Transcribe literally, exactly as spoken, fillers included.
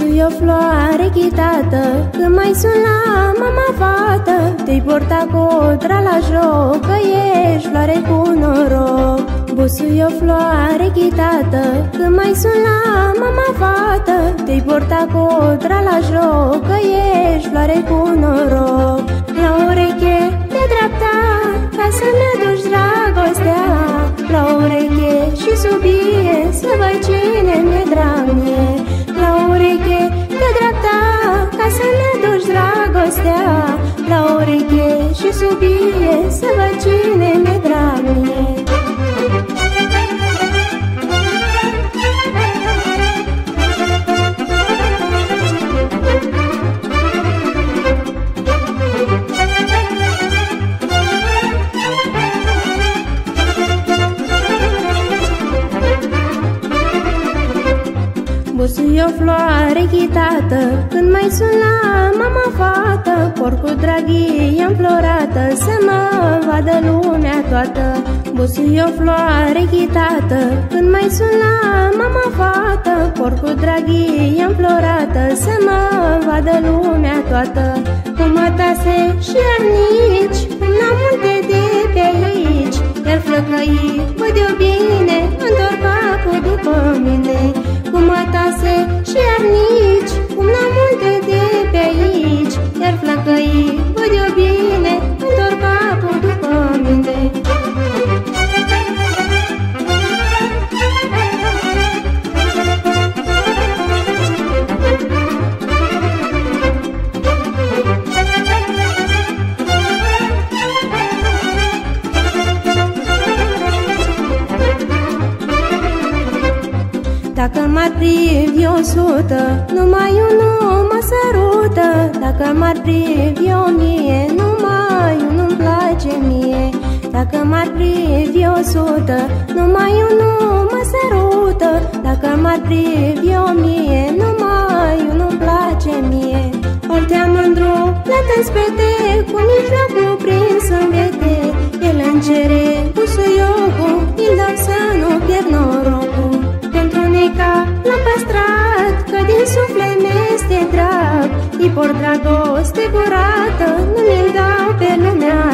Busui o floare ghitată, când mai sun la mama fată, te-i porta codra la joc, că ești floare cu noroc. Busui o floare ghitată, când mai sun la mama fată, te-i porta codra la joc, că ești floare cu noroc. La ureche de dreapta, ca să-mi aduci dragostea, la ureche și subie, să văd cine mi-e drag mie. La ureche de dreapta, ca să-mi aduci dragostea, la ureche și subie, să văd cine mi-e drag mie. Busui o floare ghitată, când mai sun la mama fată, porcul draghie înflorată, să mă vadă lumea toată. Busui o floare ghitată, când mai sun la mama fată, porcul draghie înflorată, să mă vadă lumea toată. Cu mătase și arnici, la multe de pe aici, iar flăcăii, văd eu bine, întorc capul după mine. Cu mătase și arnici, cum la multe de pe aici, iar flăcăii, văd eu bine, întorc capul după mine. Dacă m-ar privi o sută, numai unul mă sărută. Dacă m-ar privi o mie, numai unul-mi place mie. Dacă m-ar privi o sută, numai unul mă sărută. Dacă m-ar privi o mie, numai unul-mi place mie. Ori te-am mândru, plătă-n spete, cu mijlocul prins în vete. El în cere busuiocul, îl dau să nu pierd norocul. Pentru neca l-am păstrat, că din suflet mi-este drag. Îi port dragoste curată, nu mi-l dau pe lumea